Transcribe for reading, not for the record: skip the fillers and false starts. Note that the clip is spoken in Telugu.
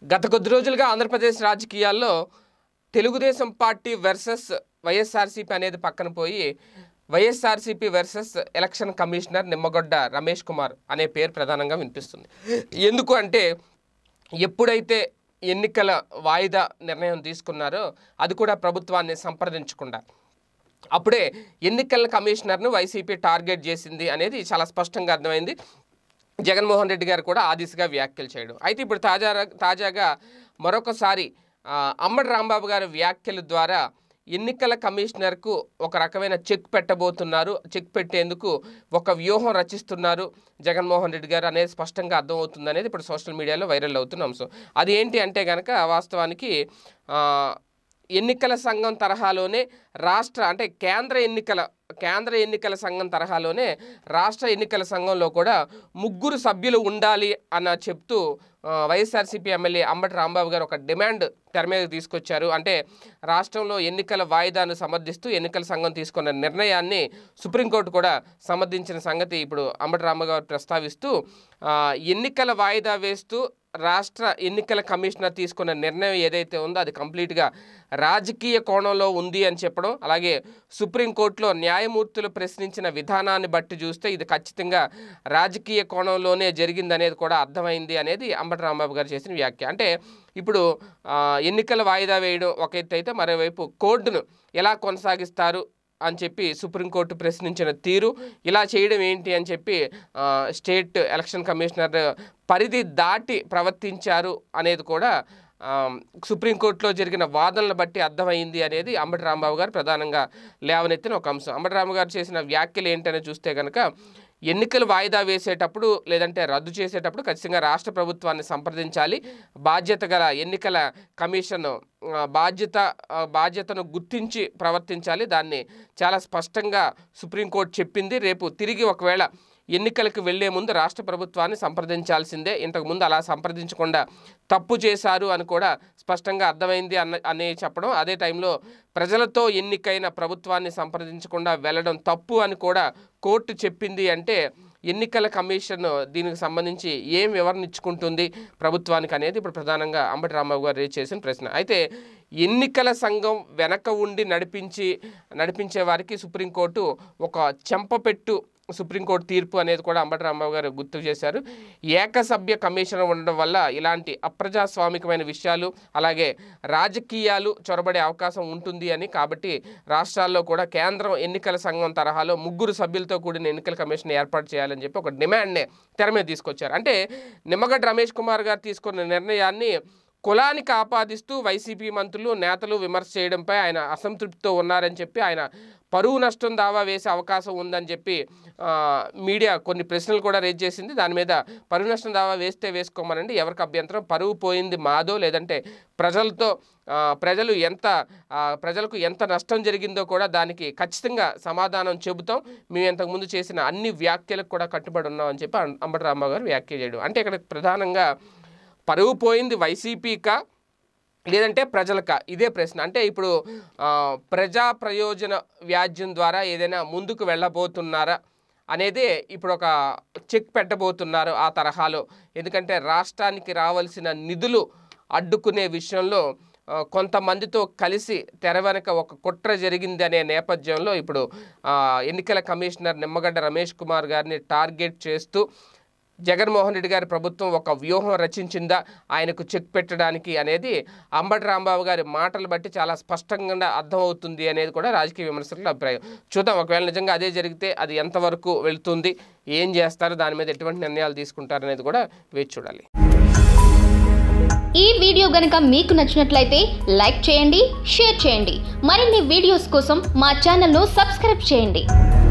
గత కొద్ది రోజులుగా ఆంధ్రప్రదేశ్ రాజకీయాల్లో తెలుగుదేశం పార్టీ వర్సెస్ వైఎస్ఆర్సీపీ అనేది పక్కన పోయి YSRCP versus election commissioner Nimmagadda Ramesh Kumar అనే పేరు ప్రధానంగా వినిపిస్తుంది. ఎందుకు అంటే ఎప్పుడైతే ఎన్నికల వాయిదా నిర్ణయం తీసుకున్నారో అది కూడా ప్రభుత్వాన్ని సంప్రదించకుండా అప్పుడే ఎన్నికల కమిషనర్ను వైసీపీ టార్గెట్ చేసింది అనేది చాలా స్పష్టంగా అర్థమైంది. జగన్మోహన్ రెడ్డి గారు కూడా ఆ దిశగా వ్యాఖ్యలు చేయడం. అయితే ఇప్పుడు తాజాగా మరొకసారి అంబటి రాంబాబు గారి వ్యాఖ్యల ద్వారా ఎన్నికల కమిషనర్కు ఒక రకమైన చెక్ పెట్టబోతున్నారు, చెక్ పెట్టేందుకు ఒక వ్యూహం రచిస్తున్నారు జగన్మోహన్ రెడ్డి గారు అనేది స్పష్టంగా అర్థమవుతుంది అనేది ఇప్పుడు సోషల్ మీడియాలో వైరల్ అవుతున్న అంశం. అది ఏంటి అంటే కనుక వాస్తవానికి ఎన్నికల సంఘం తరహాలోనే కేంద్ర ఎన్నికల సంఘం తరహాలోనే రాష్ట్ర ఎన్నికల సంఘంలో కూడా 3 సభ్యులు ఉండాలి అన్న చెప్తూ వైఎస్ఆర్సీపీ ఎమ్మెల్యే అంబటి రాంబాబు గారు ఒక డిమాండ్ తెర మీద తీసుకొచ్చారు. అంటే రాష్ట్రంలో ఎన్నికల వాయిదాను సమర్థిస్తూ ఎన్నికల సంఘం తీసుకున్న నిర్ణయాన్ని సుప్రీంకోర్టు కూడా సమర్థించిన సంగతి ఇప్పుడు అంబటి రాంబాబు గారు ప్రస్తావిస్తూ ఎన్నికల వాయిదా వేస్తూ రాష్ట్ర ఎన్నికల కమిషనర్ తీసుకున్న నిర్ణయం ఏదైతే ఉందో అది కంప్లీట్గా రాజకీయ కోణంలో ఉంది అని చెప్పడం, అలాగే సుప్రీంకోర్టులో న్యాయమూర్తులు ప్రశ్నించిన విధానాన్ని బట్టి చూస్తే ఇది ఖచ్చితంగా రాజకీయ కోణంలోనే జరిగిందనేది కూడా అర్థమైంది అనేది అంబటి రాంబాబు గారు చేసిన వ్యాఖ్య. అంటే ఇప్పుడు ఎన్నికల వాయిదా వేయడం ఒక ఎత్తు అయితే మరోవైపు కోర్టును ఎలా కొనసాగిస్తారు అని చెప్పి సుప్రీంకోర్టు ప్రశ్నించిన తీరు, ఇలా చేయడం ఏంటి అని చెప్పి స్టేట్ ఎలక్షన్ కమిషనర్ పరిధి దాటి ప్రవర్తించారు అనేది కూడా సుప్రీంకోర్టులో జరిగిన వాదనలు బట్టి అర్థమైంది అనేది అంబటి రాంబాబు గారు ప్రధానంగా లేవనెత్తిన ఒక అంశం. అంబటి రాంబాబు గారు చేసిన వ్యాఖ్యలు ఏంటనే చూస్తే కనుక ఎన్నికలు వాయిదా వేసేటప్పుడు లేదంటే రద్దు చేసేటప్పుడు ఖచ్చితంగా రాష్ట్ర ప్రభుత్వాన్ని సంప్రదించాలి. బాధ్యత గల ఎన్నికల కమిషన్ బాధ్యతను గుర్తించి ప్రవర్తించాలి. దాన్ని చాలా స్పష్టంగా సుప్రీంకోర్టు చెప్పింది. రేపు తిరిగి ఒకవేళ ఎన్నికలకు వెళ్లే ముందు రాష్ట్ర ప్రభుత్వాన్ని సంప్రదించాల్సిందే. ఇంతకుముందు అలా సంప్రదించకుండా తప్పు చేశారు అని కూడా స్పష్టంగా అర్థమైంది అని చెప్పడం, అదే టైంలో ప్రజలతో ఎన్నికైన ప్రభుత్వాన్ని సంప్రదించకుండా వెళ్ళడం తప్పు అని కూడా కోర్టు చెప్పింది. అంటే ఎన్నికల కమిషన్ దీనికి సంబంధించి ఏం వివరణ ఇచ్చుకుంటుంది ప్రభుత్వానికి అనేది ఇప్పుడు ప్రధానంగా అంబటి రాంబాబు గారు రేజ్ చేసిన ప్రశ్న. అయితే ఎన్నికల సంఘం వెనక ఉండి నడిపించే వారికి సుప్రీంకోర్టు ఒక చెంపపెట్టు సుప్రీంకోర్టు తీర్పు అనేది కూడా అంబటి రాంబాబు గారు గుర్తు చేశారు. ఏకసభ్య కమిషన్ ఉండడం వల్ల ఇలాంటి అప్రజాస్వామికమైన విషయాలు అలాగే రాజకీయాలు చొరబడే అవకాశం ఉంటుంది అని, కాబట్టి రాష్ట్రాల్లో కూడా కేంద్రం ఎన్నికల సంఘం తరహాలో 3 సభ్యులతో కూడిన ఎన్నికల కమిషన్ ఏర్పాటు చేయాలని చెప్పి ఒక డిమాండ్నే తెర మీద తీసుకొచ్చారు. అంటే నిమ్మగడ్డ రమేష్ కుమార్ గారు తీసుకున్న నిర్ణయాన్ని కులానికి ఆపాదిస్తూ వైసీపీ మంత్రులు నేతలు విమర్శ చేయడంపై ఆయన అసంతృప్తితో ఉన్నారని చెప్పి ఆయన పరువు నష్టం దావా వేసే అవకాశం ఉందని చెప్పి మీడియా కొన్ని ప్రశ్నలు కూడా రేజ్ చేసింది. దాని మీద పరువు నష్టం దావా వేస్తే వేసుకోమనండి, ఎవరికి అభ్యంతరం, పరువు పోయింది మాదో లేదంటే ప్రజలకు ఎంత నష్టం జరిగిందో కూడా దానికి ఖచ్చితంగా సమాధానం చెబుతాం, మేము ఇంతకుముందు చేసిన అన్ని వ్యాఖ్యలకు కూడా కట్టుబడి ఉన్నాం అని చెప్పి అంబటి రాంబాబు గారు వ్యాఖ్య చేయడం. అంటే ఇక్కడ ప్రధానంగా పరువు పోయింది వైసీపీకా లేదంటే ప్రజలకా, ఇదే ప్రశ్న. అంటే ఇప్పుడు ప్రజా ప్రయోజన వ్యాజ్యం ద్వారా ఏదైనా ముందుకు వెళ్ళబోతున్నారా అనేదే ఇప్పుడు ఒక చెక్ పెట్టబోతున్నారు ఆ తరహాలో. ఎందుకంటే రాష్ట్రానికి రావాల్సిన నిధులు అడ్డుకునే విషయంలో కొంతమందితో కలిసి తెర వెనక ఒక కుట్ర జరిగింది అనే నేపథ్యంలో ఇప్పుడు ఎన్నికల కమిషనర్ నిమ్మగడ్డ రమేష్ కుమార్ గారిని టార్గెట్ చేస్తూ జగన్మోహన్ రెడ్డి గారి ప్రభుత్వం ఒక వ్యూహం రచించిందా ఆయనకు చెక్ పెట్టడానికి అనేది అంబటి రాంబాబు గారి మాటలు బట్టి చాలా స్పష్టంగా అర్థమవుతుంది అనేది కూడా రాజకీయ విమర్శకుల అభిప్రాయం. చూద్దాం, ఒకవేళ నిజంగా అదే జరిగితే అది ఎంతవరకు వెళ్తుంది, ఏం చేస్తారు, దాని మీద ఎటువంటి నిర్ణయాలు తీసుకుంటారు అనేది కూడా వేచి చూడాలి. ఈ వీడియో గనుక మీకు నచ్చినట్లయితే లైక్ చేయండి, షేర్ చేయండి. మరిన్ని వీడియోస్ కోసం మా ఛానల్ను సబ్స్క్రైబ్ చేయండి.